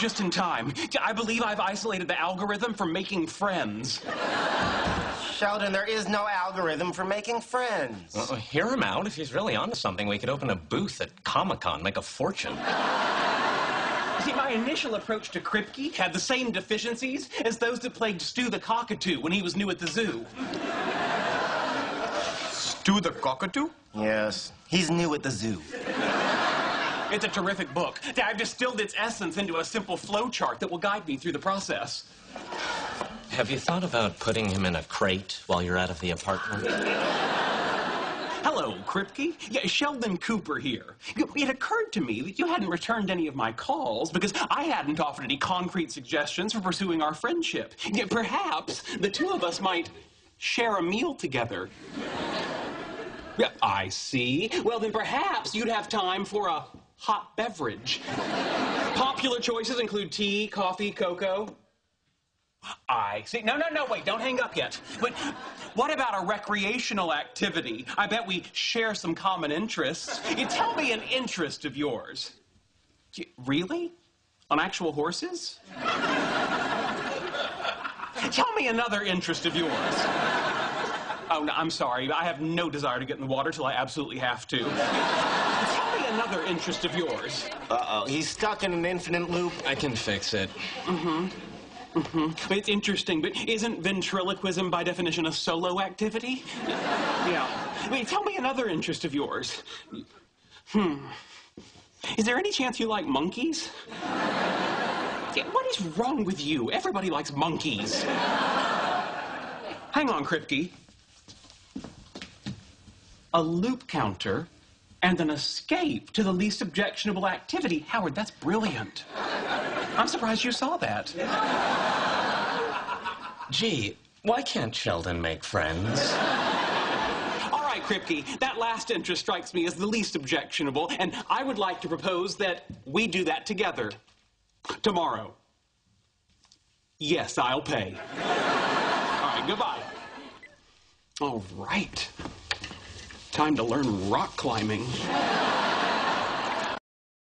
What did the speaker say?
just in time. I believe I've isolated the algorithm for making friends. Sheldon, there is no algorithm for making friends. Well, hear him out. If he's really onto something, we could open a booth at Comic-Con, make a fortune. See, my initial approach to Kripke had the same deficiencies as those that plagued Stu the cockatoo when he was new at the zoo. Stu the cockatoo? Yes, he's new at the zoo. It's a terrific book. I've distilled its essence into a simple flowchart that will guide me through the process. Have you thought about putting him in a crate while you're out of the apartment? Hello, Kripke. Yeah, Sheldon Cooper here. It occurred to me that you hadn't returned any of my calls because I hadn't offered any concrete suggestions for pursuing our friendship. Yet perhaps the two of us might share a meal together. Yeah, I see. Well, then perhaps you'd have time for a hot beverage. Popular choices include tea, coffee, cocoa. I see. No, wait, don't hang up yet. But what about a recreational activity? I bet we share some common interests. Tell me an interest of yours. Really? On actual horses? Tell me another interest of yours. Oh, no, I'm sorry. I have no desire to get in the water till I absolutely have to. Tell me another interest of yours. Uh-oh, he's stuck in an infinite loop. I can fix it. It's interesting, but isn't ventriloquism by definition a solo activity? Yeah. Tell me another interest of yours. Is there any chance you like monkeys? Yeah, what is wrong with you? Everybody likes monkeys. Hang on, Kripke. A loop counter and an escape to the least objectionable activity. Howard, that's brilliant. I'm surprised you saw that. Gee, why can't Sheldon make friends? All right, Kripke, that last interest strikes me as the least objectionable, and I would like to propose that we do that together. Tomorrow. Yes, I'll pay. All right, goodbye. All right. Time to learn rock climbing.